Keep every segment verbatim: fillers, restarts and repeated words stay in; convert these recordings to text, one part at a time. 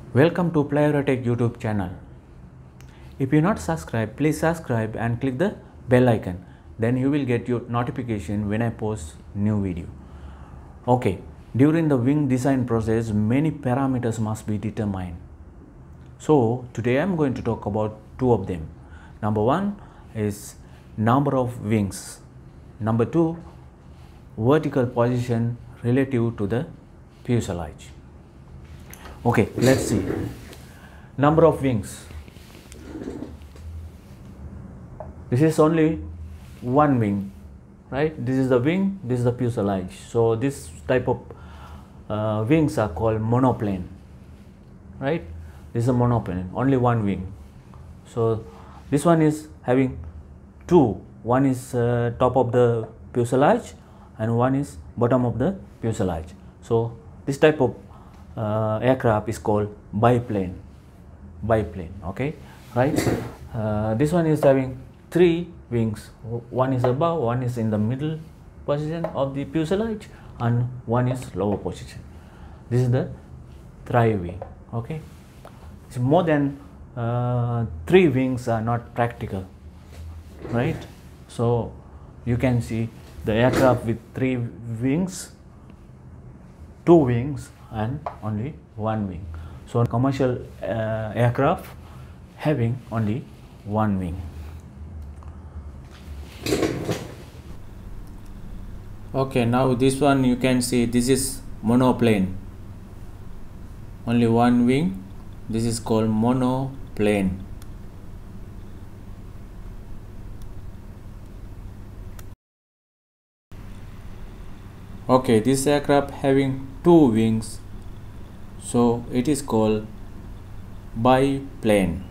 Welcome to Aeronautical YouTube channel. If you not subscribed, please subscribe and click the bell icon. Then you will get your notification when I post new video. Okay, during the wing design process, many parameters must be determined. So today I am going to talk about two of them. Number one is number of wings. Number two, vertical position relative to the fuselage. Okay, let's see. Number of wings. This is only one wing, right? This is the wing, this is the fuselage. So this type of uh, wings are called monoplane, right? This is a monoplane, only one wing. So this one is having two. One is uh, top of the fuselage and one is bottom of the fuselage. So this type of uh, aircraft is called biplane. Biplane, okay, right? Uh, this one is having three wings. One is above, one is in the middle position of the fuselage, and one is lower position. This is the tri-wing. Okay, so more than uh, three wings are not practical, right? So you can see the aircraft with three wings, two wings, and only one wing. So commercial uh, aircraft having only one wing. Okay, now this one you can see, this is monoplane, only one wing. This is called monoplane. Okay, this aircraft having two wings, so it is called biplane.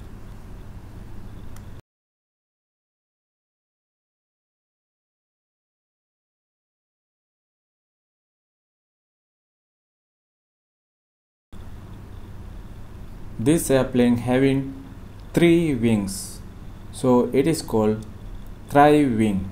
This airplane having three wings, so it is called tri-wing.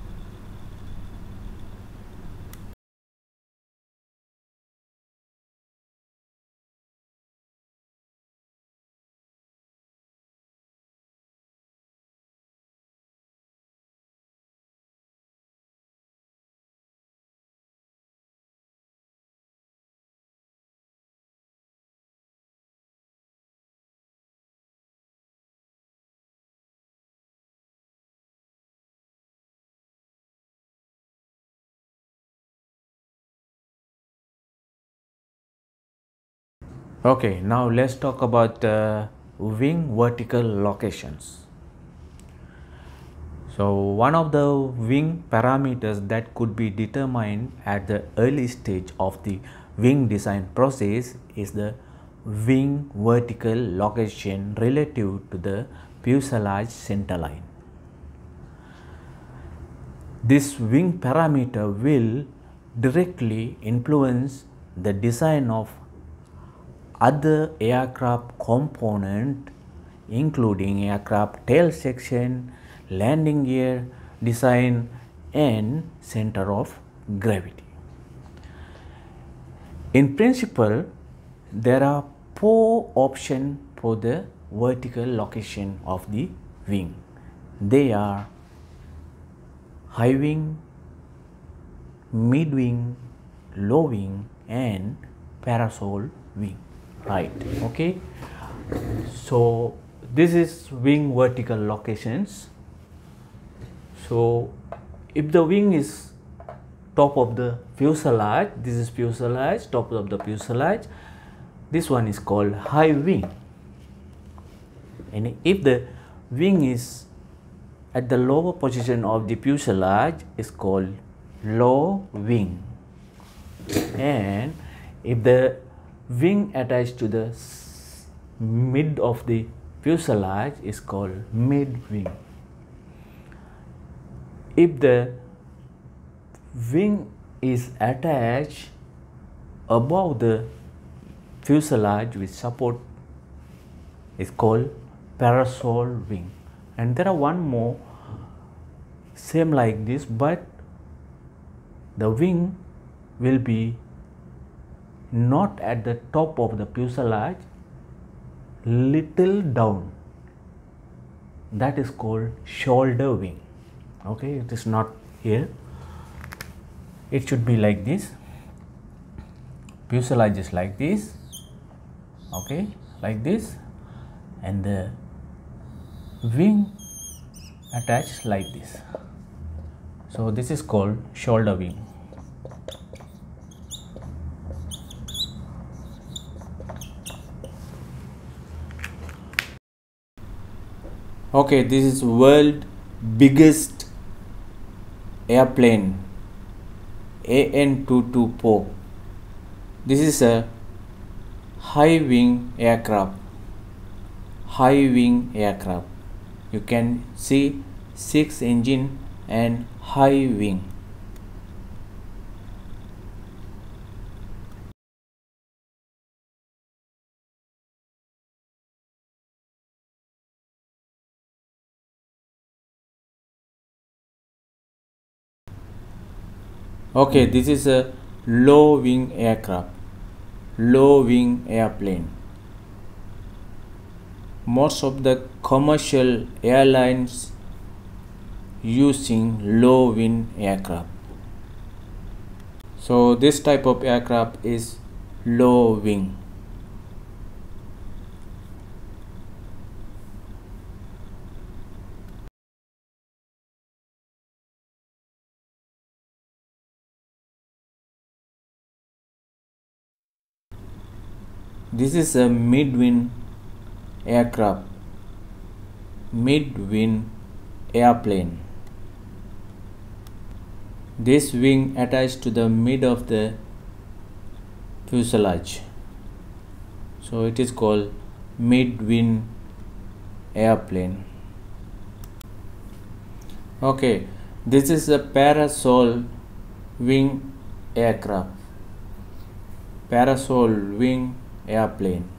Okay, now let's talk about uh, wing vertical locations. So one of the wing parameters that could be determined at the early stage of the wing design process is the wing vertical location relative to the fuselage centerline. This wing parameter will directly influence the design of other aircraft component, including aircraft tail section, landing gear design, and center of gravity. In principle, there are four options for the vertical location of the wing. They are high wing, mid wing, low wing, and parasol wing. Right, okay, so this is wing vertical locations. So if the wing is top of the fuselage, this is fuselage, top of the fuselage, this one is called high wing. And if the wing is at the lower position of the fuselage, is called low wing. And if the wing attached to the mid of the fuselage is called mid wing. If the wing is attached above the fuselage with support is called parasol wing. And there are one more same like this, but the wing will be not at the top of the fuselage, little down. That is called shoulder wing. Okay, it is not here. It should be like this. Fuselage is like this. Okay, like this, and the wing attached like this. So this is called shoulder wing. Okay, this is world biggest airplane, A N two twenty-four. This is a high wing aircraft. High wing aircraft. You can see six engine and high wing. Okay, this is a low wing aircraft, low wing airplane. Most of the commercial airlines using low wing aircraft. So this type of aircraft is low wing. This is a mid-wing aircraft, mid-wing airplane. This wing attached to the mid of the fuselage. So it is called mid-wing airplane. Okay, this is a parasol wing aircraft. Parasol wing airplane.